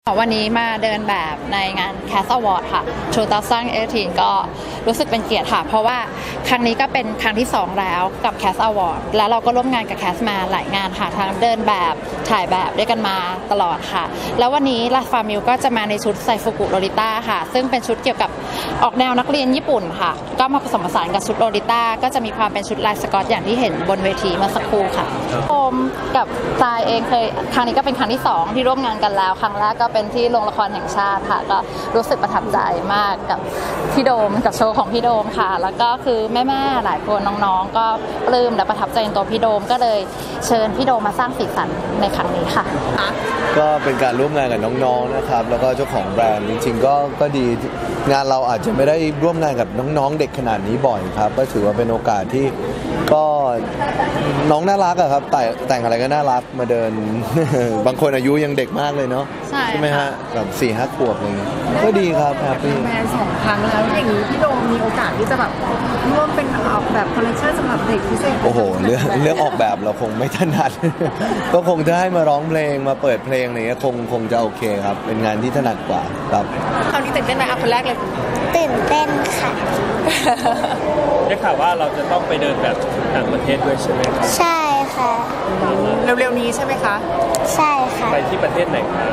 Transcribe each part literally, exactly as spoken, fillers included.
วันนี้มาเดินแบบในงาน Cast Award ค่ะสองพันสิบแปดก็รู้สึกเป็นเกียรติค่ะเพราะว่าครั้งนี้ก็เป็นครั้งที่สองแล้วกับ Cast Award แล้วเราก็ร่วมงานกับ Cast มาหลายงานค่ะทั้งเดินแบบถ่ายแบบด้วยกันมาตลอดค่ะแล้ววันนี้ลาฟามิลก็จะมาในชุดไซฟุกุโลลิต้าค่ะซึ่งเป็นชุดเกี่ยวกับออกแนวนักเรียนญี่ปุ่นค่ะก็มาผสมผสานกับชุดโลลิต้าก็จะมีความเป็นชุดลายสก๊อตอย่างที่เห็นบนเวทีเมื่อสักครู่ค่ะโอมกับทรายเองเคยครั้งนี้ก็เป็นครั้งที่สองที่ร่วมงานกันแล้วครั้งแรกก็เป็นที่โรงละครแห่งชาติค่ะก็รู้สึกประทับใจมากกับพี่โดมกับโชว์ของพี่โดมค่ะแล้วก็คือแม่ๆหลายคนน้องๆก็ปลื้มและประทับใจในตัวพี่โดมก็เลยเชิญพี่โดมมาสร้างสีสันในครั้งนี้ค่ะก็เป็นการร่วมงานกับน้องๆนะครับแล้วก็เจ้าของแบรนด์จริงๆก็ก็ดีงานเราอาจจะไม่ได้ร่วมงานกับน้องๆเด็กขนาดนี้บ่อยครับก็ถือว่าเป็นโอกาสที่ก็น้องน่ารักอะครับแต่แต่งอะไรก็น่ารักมาเดิน บางคนอายุยังเด็กมากเลยเนาะใช่ไหมฮะแบบสี่ห้าขวบอะไรเงี้ยก็ดีครับแฮปปี้แบรนด์สองครั้งแล้วอย่างนี้พี่โดมมีโอกาสที่จะแบบร่วมเป็นออกแบบคอลเลคชันสำหรับเด็กพิเศษโอ้โหเรื่องเรื่องออกแบบเราคงไม่ถนัด ก็คงจะให้มาร้องเพลงมาเปิดเพลงอะไรเงี้ยคงคงจะโอเคครับเป็นงานที่ถนัดกว่าครับคราวนี้ตื่นเต้นไหมอ่ะคนแรกเลยตื่นเต้นค่ะได้ข่าวว่าเราจะต้องไปเดินแบบต่างประเทศด้วยใช่ไหมครับใช่ค่ะเร็วๆนี้ใช่ไหมคะใช่ค่ะไปที่ประเทศไหนคะ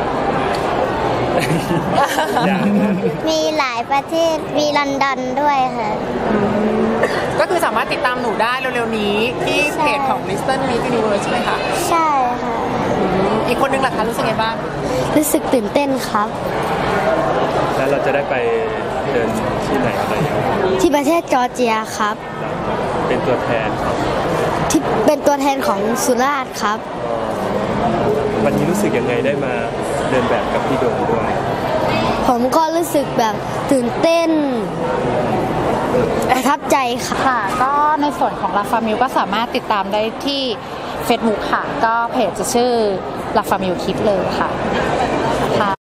มีหลายประเทศมีลอนดอนด้วยค่ะก็คือสามารถติดตามหนูได้เร็วๆนี้ที่เพจของ Listen Miss Universe ใช่ไหมคะใช่ค่ะอีกคนนึงล่ะคะรู้สึกไงบ้างรู้สึกตื่นเต้นครับแล้วเราจะได้ไปเดินที่ไหนอะไรที่ประเทศจอร์เจียครับเป็นตัวแทนครับที่เป็นตัวแทนของสุราษฎร์ครับวันนี้รู้สึกยังไงได้มาเดินแบบกับพี่โดมด้วยผมก็รู้สึกแบบตื่นเต้นประทับใจค่ะก็ในส่วนของลาฟามิลก็สามารถติดตามได้ที่ Facebook ค่ะก็เพจจะชื่อลาฟามิลคิดเลยค่ะ